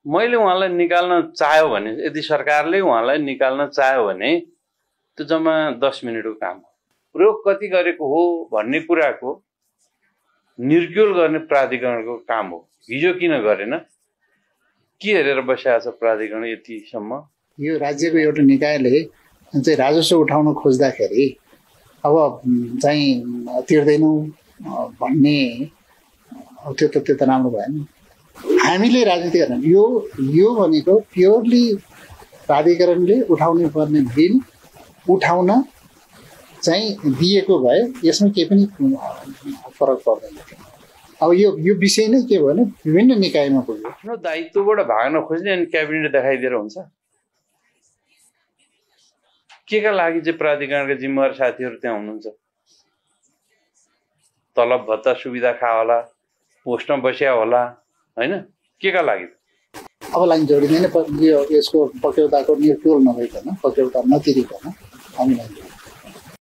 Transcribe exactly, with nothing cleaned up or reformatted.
मैले उहाँलाई निकाल्न चाह्यो भने, यदि सरकारले उहाँलाई निकाल्न चाह्यो भने त्यो जम्मा दस मिनटको काम हो। प्रयोग कति गरेको हो भन्ने कुराको निर्क्युल गर्ने प्राधिकरणको काम हो। हिजो किन गरेन, के हेरेर बसेको छ प्राधिकरण यतिसम्म? यो राज्यको एउटा निकायले चाहिँ राजस्व उठाउन खोज्दाखेरि अब चाहिँ तिर्दैनौ भन्ने त्यो त त्यो त राम्रो भएन। हामीले राजनीति गर्न यो यो भनेको प्योरली प्राधिकरणले उठाउनु पर्ने बिल उठाउन चाहिँ दिएको भए यसमा केही पनि फरक पर्दैन। अब यो यो विषय नै के भने विभिन्न निकायमा पुग्यो। आफ्नो दायित्वबाट भाग्न खोज्ने अनि क्याबिनेट देखाइदिएर हुन्छ। के का लागि चाहिँ प्राधिकरणका जिम्मेवार साथीहरू त्यहाँ हुनुहुन्छ? तलब भत्ता सुविधा खा होला, पोस्टमा बस्या होला, हैन? के का लागि? अब लाइन जोडिँदैन, यो यसको पक्यौताको निर्क्युल नभइकन, पक्यौता नतिरिकन हामीलाई